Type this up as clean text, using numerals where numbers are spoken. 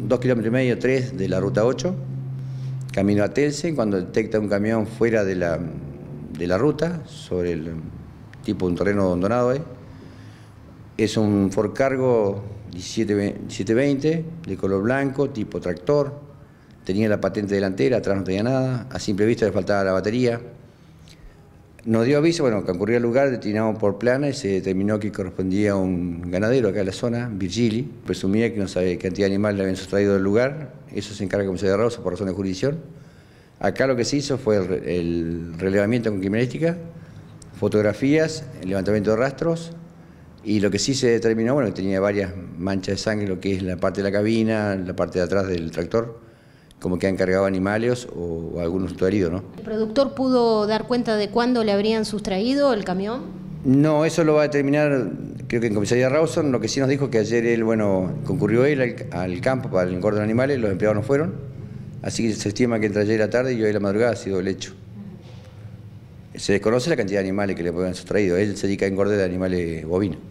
2,5 kilómetros, 3 de la ruta 8, camino a Telsen, cuando detecta un camión fuera de la ruta, sobre el tipo un terreno abandonado. Es un Ford Cargo 1720, de color blanco, tipo tractor, tenía la patente delantera, atrás no tenía nada, a simple vista le faltaba la batería. Nos dio aviso, bueno, concurrió al lugar, determinamos por plana y se determinó que correspondía a un ganadero acá en la zona, Virgili. Presumía que no sabe qué cantidad de animales le habían sustraído del lugar, eso se encarga como se de Rosa por razones de jurisdicción. Acá lo que se hizo fue el relevamiento con criminalística, fotografías, el levantamiento de rastros, y lo que sí se determinó, bueno, que tenía varias manchas de sangre, lo que es la parte de la cabina, la parte de atrás del tractor, como que han cargado animales o algunos heridos, ¿no? ¿El productor pudo dar cuenta de cuándo le habrían sustraído el camión? No, eso lo va a determinar, creo que en comisaría Rawson. Lo que sí nos dijo que ayer él, bueno, concurrió él al campo para el engorde de animales, los empleados no fueron, así que se estima que entre ayer y la tarde y hoy la madrugada ha sido el hecho. Se desconoce la cantidad de animales que le pueden sustraído, él se dedica a engorde de animales bovinos.